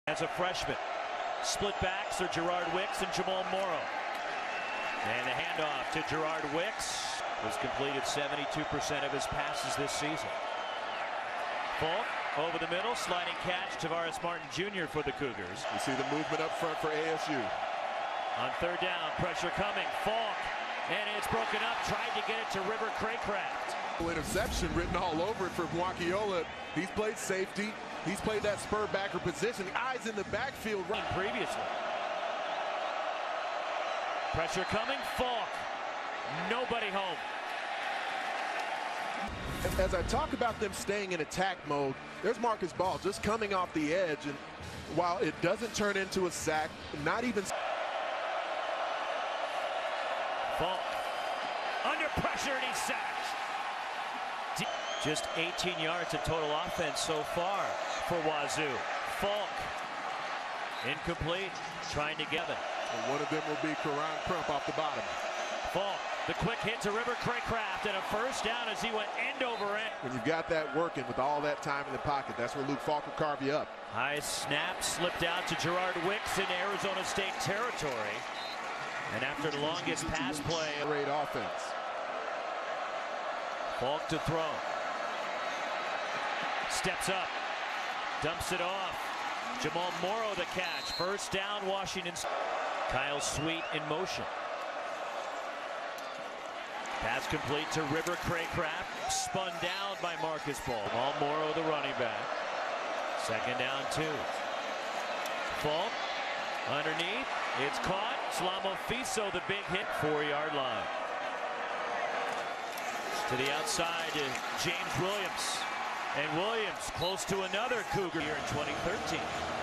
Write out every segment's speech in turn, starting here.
As a freshman, split backs are Gerard Wicks and Jamal Morrow. And the handoff to Gerard Wicks has completed 72% of his passes this season. Falk over the middle, sliding catch, Tavares Martin Jr. for the Cougars. You see the movement up front for ASU. On third down, pressure coming, Falk, and it's broken up, tried to get it to River Cracraft. Interception written all over it for Muakiola. He's played safety. He's played that spur backer position. Eyes in the backfield. Previously. Pressure coming, Falk. Nobody home. As I talk about them staying in attack mode, there's Marcus Ball just coming off the edge, and while it doesn't turn into a sack, not even. Falk under pressure, and he's sacked. Just 18 yards of total offense so far for Wazoo. Falk incomplete, trying to get it. And one of them will be Karan Crump off the bottom. Falk, the quick hit to River Cracraft, and a first down as he went end over end. When you've got that working with all that time in the pocket, that's where Luke Falk will carve you up. High snap slipped out to Gerard Wicks in Arizona State territory. And after the longest pass play. Great offense. Falk to throw. Steps up. Dumps it off. Jamal Morrow the catch. First down, Washington. Kyle Sweet in motion. Pass complete to River Cracraft. Spun down by Marcus Ball. Jamal Morrow the running back. Second down, 2. Falk underneath. It's caught. Slamo Fiso the big hit. 4-yard line. To the outside to James Williams. And Williams close to another Cougar here in 2013.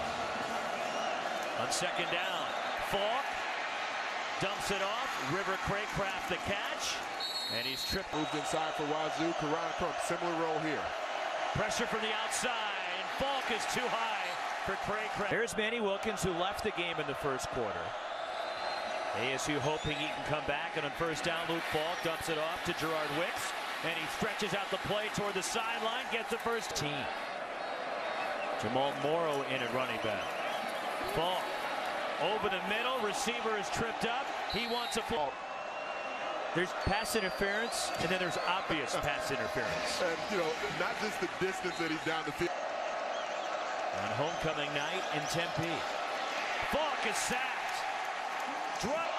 On second down, Falk dumps it off. River Cracraft the catch. And he's tripped. Moved inside for Wazoo. Karan Crump, similar role here. Pressure from the outside. And Falk is too high for Cracraft. There's Manny Wilkins, who left the game in the first quarter. ASU hoping he can come back. And on first down, Luke Falk dumps it off to Gerard Wicks. And he stretches out the play toward the sideline, gets the first team. Jamal Morrow in at running back. Falk over the middle, receiver is tripped up. He wants a ball. There's pass interference, and then there's obvious pass interference. And, you know, not just the distance that he's down the field. On homecoming night in Tempe. Falk is sacked. Drop.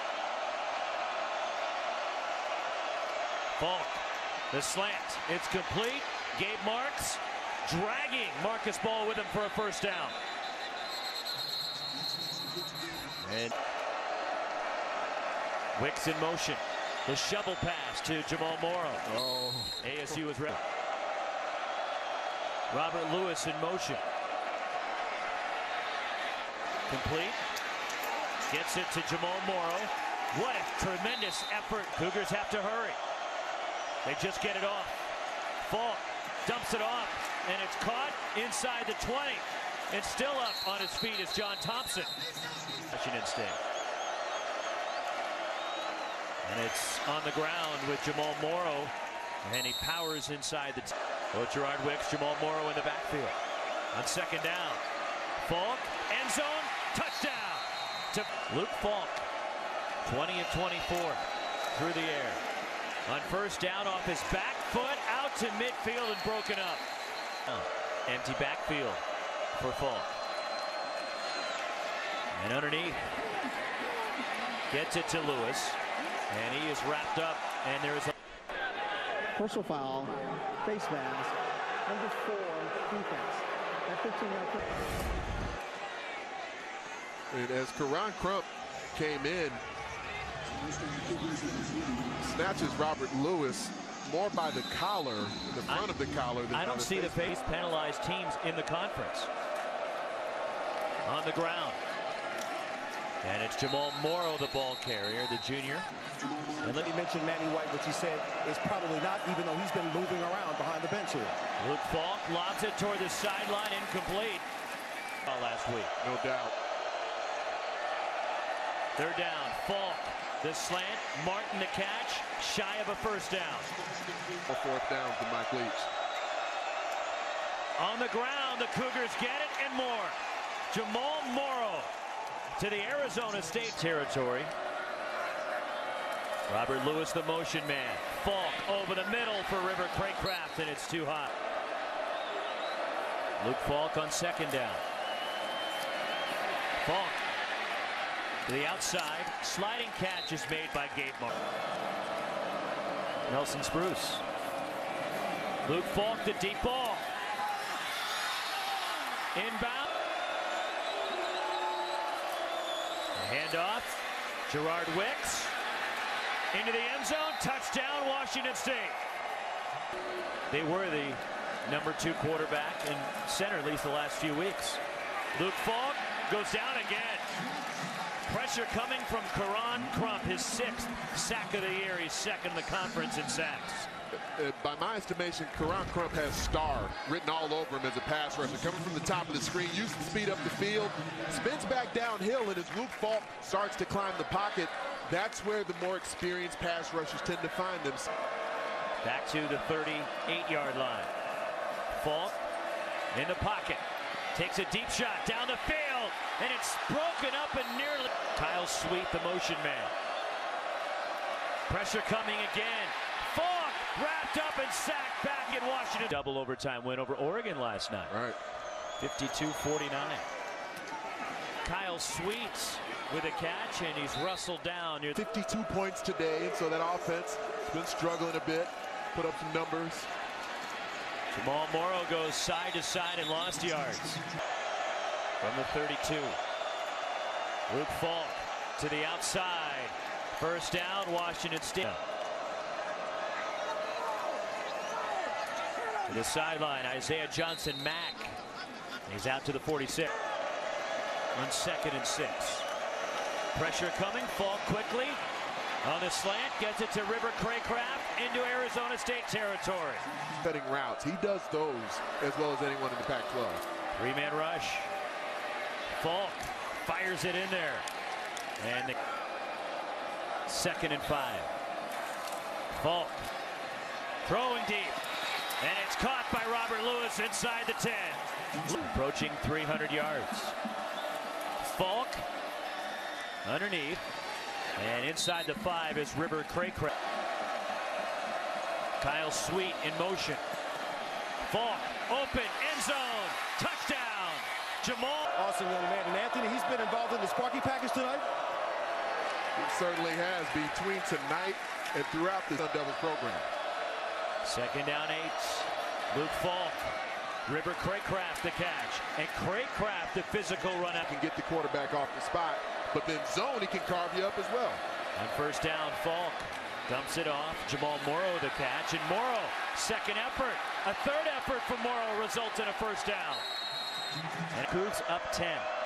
Falk. The slant, it's complete. Gabe Marks dragging Marcus Ball with him for a first down. And Wicks in motion. The shovel pass to Jamal Morrow. Oh. ASU is ready. Robert Lewis in motion. Complete. Gets it to Jamal Morrow. What a tremendous effort. Cougars have to hurry. They just get it off. Falk dumps it off, and it's caught inside the 20. And still up on his feet is John Thompson. Washington State. And it's on the ground with Jamal Morrow, and he powers inside the. Both Gerard Wicks, Jamal Morrow in the backfield. On second down, Falk, end zone, touchdown to Luke Falk. 20 of 24 through the air. On first down, off his back foot, out to midfield and broken up. Empty backfield for Falk. And underneath, gets it to Lewis, and he is wrapped up, and there is a personal foul, face mask, number 4, defense. That 15-yard. And as Karan Crump came in, snatches Robert Lewis more by the collar, the front of the collar. Than I don't see the face penalized teams in the conference. On the ground. And it's Jamal Morrow, the ball carrier, the junior. And let me mention Manny White, which he said is probably not, even though he's been moving around behind the bench here. Luke Falk lobs it toward the sideline, incomplete. Last week. No doubt. Third down, Falk. The slant, Martin the catch, shy of a first down. Fourth down to Mike Leach. On the ground, the Cougars get it and more. Jamal Morrow to the Arizona State territory. Robert Lewis, the motion man. Falk over the middle for River Cracraft, and it's too hot. Luke Falk on second down. Falk to the outside. Sliding catch is made by Gabe Mark. Nelson Spruce. Luke Falk, the deep ball. Inbound. A handoff. Gerard Wicks into the end zone. Touchdown, Washington State. They were the #2 quarterback and center at least the last few weeks. Luke Falk goes down again. Pressure coming from Karan Crump, his 6th sack of the year. He's second in the conference in sacks. By my estimation, Karan Crump has star written all over him as a pass rusher. Coming from the top of the screen, used to speed up the field, spins back downhill, and as Luke Falk starts to climb the pocket, that's where the more experienced pass rushers tend to find them. Back to the 38-yard line. Falk in the pocket. Takes a deep shot down the field, and it's broken up and nearly. Kyle Sweet, the motion man. Pressure coming again. Falk wrapped up and sacked back in Washington. Double overtime win over Oregon last night. Right. 52-49. Kyle Sweet with a catch, and he's rustled down near 52 points today, and so that offense has been struggling a bit. Put up some numbers. Jamal Morrow goes side to side and lost yards. From the 32. Luke Falk to the outside. First down, Washington State. To the sideline, Isaiah Johnson-Mack. He's out to the 46. On 2nd and 6. Pressure coming, Falk quickly. On the slant, gets it to River Cracraft into Arizona State territory. Cutting routes, he does those as well as anyone in the Pac-12. 3-man rush. Falk fires it in there. And the 2nd and 5. Falk throwing deep. And it's caught by Robert Lewis inside the 10. Approaching 300 yards. Falk underneath. And inside the 5 is River Cracraft. Kyle Sweet in motion. Falk open, end zone, touchdown. Jamal. Awesome young man. And Anthony, he's been involved in the Sparky package tonight. He certainly has between tonight and throughout the Sun Devil program. 2nd down 8. Luke Falk. River Cracraft the catch. And Cracraft the physical run out. Can get the quarterback off the spot, but then zone he can carve you up as well. On first down, Falk dumps it off. Jamal Morrow the catch, and Morrow, 2nd effort. A 3rd effort from Morrow results in a first down. And Cougs up 10.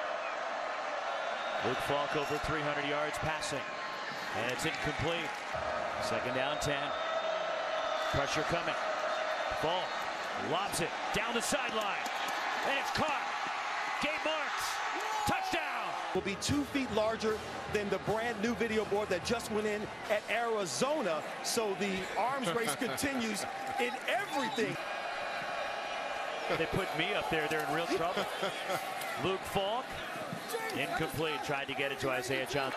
Luke Falk over 300 yards passing. And it's incomplete. 2nd down 10. Pressure coming. Falk lobs it down the sideline. And it's caught. Gabe Marks. Touchdown. Will be 2 feet larger than the brand new video board that just went in at Arizona. So the arms race continues in everything. They put me up there, they're in real trouble. Luke Falk, incomplete, tried to get it to Isaiah Johnson.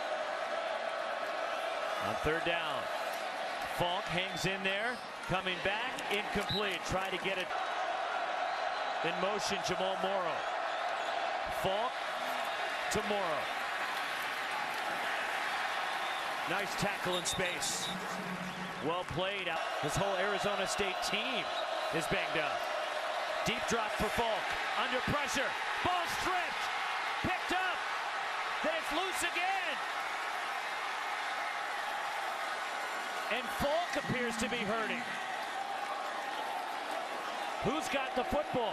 On 3rd down, Falk hangs in there, coming back, incomplete, tried to get it in motion, Jamal Morrow. Falk to Morrow. Nice tackle in space. Well played out. This whole Arizona State team is banged up. Deep drop for Falk. Under pressure. Ball stripped. Picked up. Then it's loose again. And Falk appears to be hurting. Who's got the football?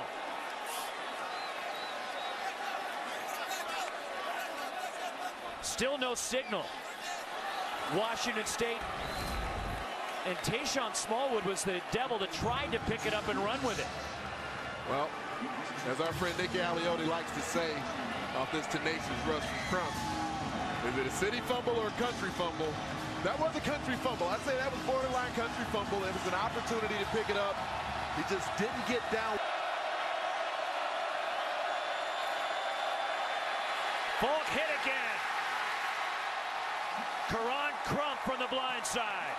Still no signal. Washington State. And Tayshawn Smallwood was the devil that tried to pick it up and run with it. Well, as our friend Nick Aliotti likes to say off this tenacious rush from Crump, is it a city fumble or a country fumble? That was a country fumble. I'd say that was borderline country fumble. It was an opportunity to pick it up. He just didn't get down. Falk hit again. Karan Crump from the blind side.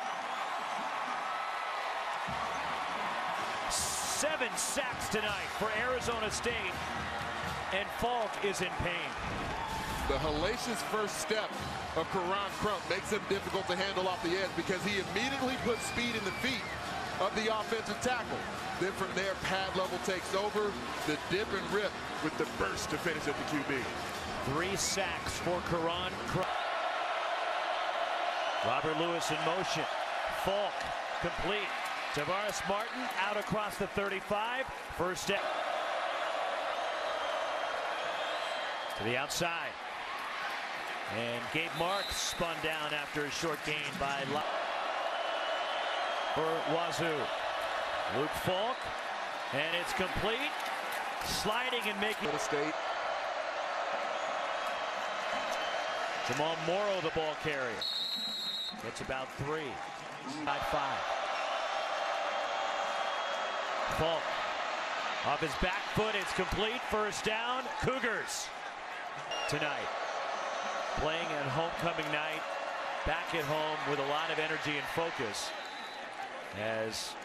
7 sacks tonight for Arizona State, and Falk is in pain. The hellacious first step of Karan Crump makes him difficult to handle off the edge because he immediately puts speed in the feet of the offensive tackle. Then from there, pad level takes over, the dip and rip with the burst to finish at the QB. 3 sacks for Karan Crump. Robert Lewis in motion. Falk complete. Tavares Martin out across the 35. First step to the outside. And Gabe Marks spun down after a short gain by for Wazoo. Luke Falk, and it's complete. Sliding and making Minnesota State. Jamal Morrow, the ball carrier. Gets about 3. By 5. Falk off his back foot. It's complete. First down. Cougars tonight. Playing at homecoming night. Back at home with a lot of energy and focus. As